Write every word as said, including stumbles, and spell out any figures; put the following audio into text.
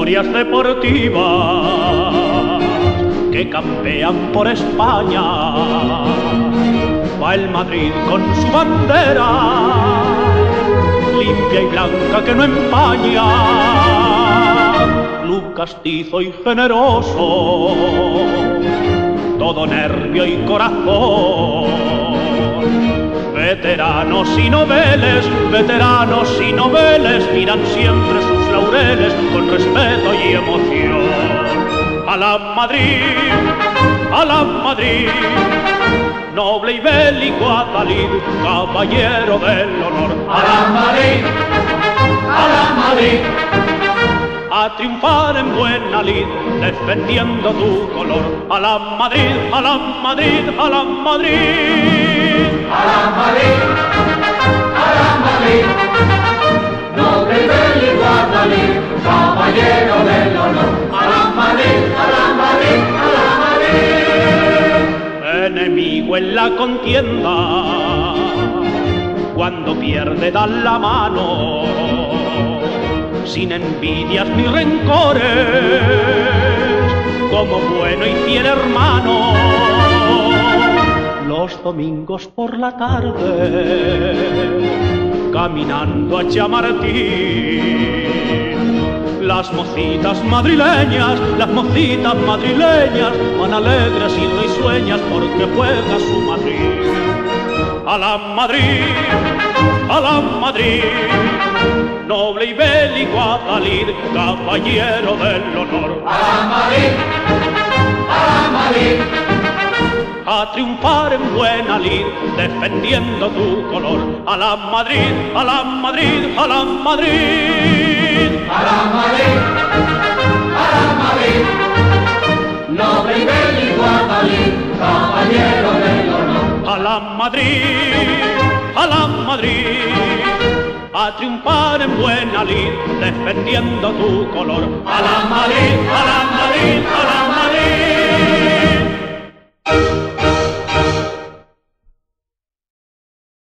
glorias deportivas que campean por España. Va el Madrid con su bandera, limpia y blanca que no empaña. Club castizo y generoso, todo nervio y corazón. Veteranos y noveles, veteranos y noveles, miran siempre sus laureles con respeto y emoción. A la Madrid, a la Madrid, noble y bélico Adalid, caballero del honor. A la Madrid, a la Madrid, a triunfar en buena lid, defendiendo tu color. A la Madrid, a la Madrid, a la Madrid. a la Madrid, a la Madrid, noble y bélico Adalid, caballero del honor. A la Madrid, a la Madrid, a la Madrid. Enemigo en la contienda, cuando pierde dan la mano, sin envidias ni rencores, como bueno y fiel hermano. Los domingos por la tarde, caminando a Chamartín, las mocitas madrileñas, las mocitas madrileñas van alegres y risueñas porque juega su Madrid. A la Madrid, a la Madrid, noble y bélico Adalid, caballero del honor. A la Madrid, a la Madrid, a triunfar en buena lid, defendiendo tu color. A la Madrid, a la Madrid, a la Madrid. a la Madrid, a la Madrid, noble y bélico Adalid, caballero del honor. A la Madrid, a la Madrid, a triunfar en buena lid, defendiendo tu color. A la Madrid, a la Madrid, a la Madrid.